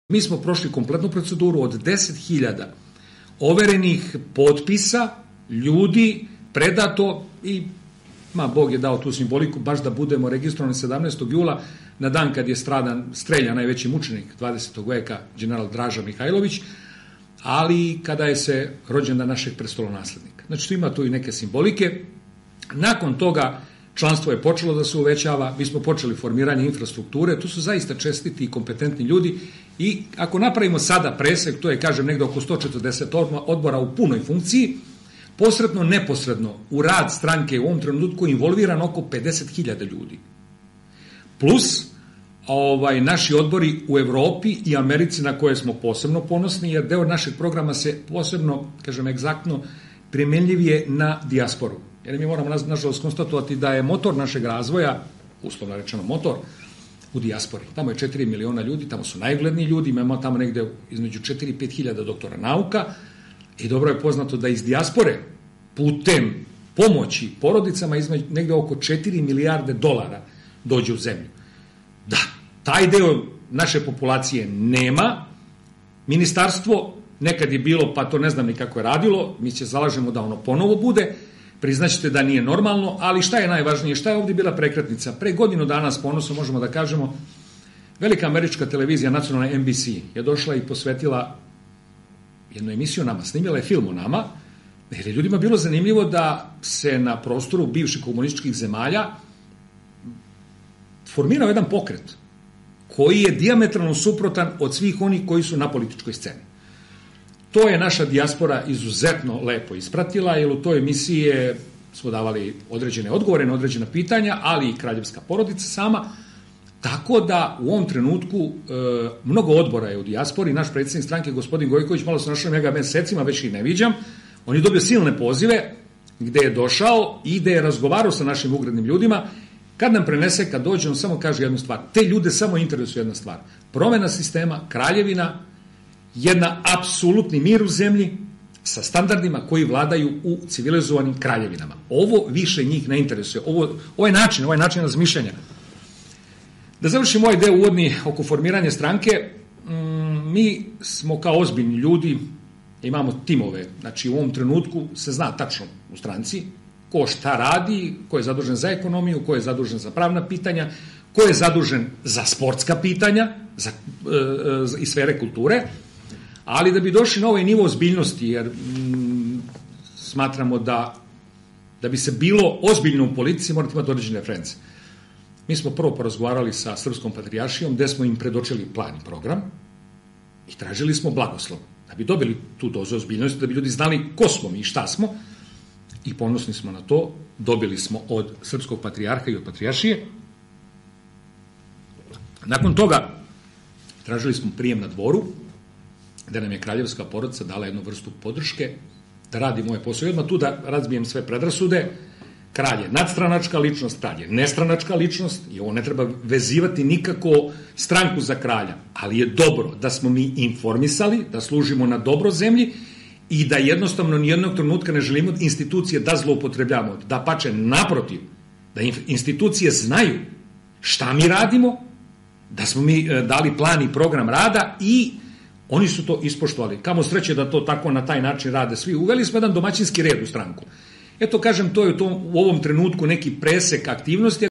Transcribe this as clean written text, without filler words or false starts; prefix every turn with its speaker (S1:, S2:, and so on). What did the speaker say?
S1: Mi smo prošli kompletnu proceduru od 10.000 overenih potpisa, ljudi, predato i Bog je dao tu simboliku baš da budemo registrovani 17. jula na dan kad je streljan najveći mučenik 20. veka, general Draža Mihajlović, ali kada je se rođendan našeg prestolonaslednika. Znači, ima tu i neke simbolike. Nakon toga članstvo je počelo da se uvećava, mi smo počeli formiranje infrastrukture, tu su zaista čestiti i kompetentni ljudi i ako napravimo sada presek, to je, kažem, negde oko 140 odbora u punoj funkciji, posredno, neposredno u rad stranke u ovom trenutku involviran oko 50.000 ljudi. Plus naši odbori u Evropi i Americi na koje smo posebno ponosni, jer deo našeg programa se posebno, kažem, egzaktno primenljiv je na dijasporu. Jer mi moramo, nažalost, konstatovati da je motor našeg razvoja, uslovno rečeno motor, u dijaspori. Tamo je 4 miliona ljudi, tamo su najugledniji ljudi, imamo tamo negde između 4 i 5 hiljada doktora nauka i dobro je poznato da iz dijaspore putem pomoći porodicama negde oko 4 milijarde dolara dođe u zemlju. Da, taj deo naše populacije nema. Ministarstvo nekad je bilo, pa to ne znam ni kako je radilo, mi se zalažemo da ono ponovo bude, priznaćete da nije normalno, ali šta je najvažnije, šta je ovdje bila prekretnica? Pre godinu dana s ponosom možemo da kažemo, velika američka televizija, nacionalna NBC, je došla i posvetila jednu emisiju o nama, snimila je film o nama, jer je ljudima bilo zanimljivo da se na prostoru bivših komunističkih zemalja formirao jedan pokret koji je dijametralno suprotan od svih onih koji su na političkoj sceni. To je naša dijaspora izuzetno lepo ispratila, jer u toj emisiji smo davali određene odgovore na određena pitanja, ali i kraljevska porodica sama, tako da u ovom trenutku mnogo odbora je u dijaspori. Naš predsjednik stranke, gospodin Gojković, malo se našao njega mesecima, već i ne viđam, on je dobio silne pozive gde je došao i gde je razgovarao sa našim uglednim ljudima. Kad nam prenese, kad dođe, on samo kaže jednu stvar. Te ljude samo interesuje jedna stvar. Promena sistema, kraljevina, jedna apsolutni mir u zemlji sa standardima koji vladaju u civilizovanim kraljevinama. Ovo više njih ne interesuje. Ovaj način razmišljanja. Da završim ovaj deo uvodni oko formiranja stranke, mi smo kao ozbiljni ljudi, imamo timove, znači u ovom trenutku se zna tačno u stranci ko šta radi, ko je zadužen za ekonomiju, ko je zadužen za pravna pitanja, ko je zadužen za sportska pitanja i sfere kulture, ali da bi došli na ovaj nivo ozbiljnosti, jer smatramo da bi se bilo ozbiljno u politici, morate imati određene reference. Mi smo prvo porazgovarali sa Srpskom patrijaršijom, gde smo im predočili plan i program i tražili smo blagoslov. Da bi dobili tu dozu ozbiljnosti, da bi ljudi znali ko smo mi i šta smo, i ponosni smo na to, dobili smo od Srpskog patrijarha i od patrijaršije. Nakon toga tražili smo prijem na dvoru, gde nam je kraljevska porodica dala jednu vrstu podrške da radi moje posao. I odmah tu da razbijem sve predrasude. Kralj je nadstranačka ličnost, kralj je nestranačka ličnost i ovo ne treba vezivati nikako stranku za kralja, ali je dobro da smo mi informisali, da služimo na dobro zemlji i da jednostavno nijednog trenutka ne želimo institucije da zloupotrebljamo, da pače naprotiv, da institucije znaju šta mi radimo, da smo mi dali plan i program rada i oni su to ispoštovali. Kamo sreće da to tako na taj način rade svi. Uveli smo jedan domaćinski red u stranku. Eto, kažem, to je u ovom trenutku neki presek aktivnosti.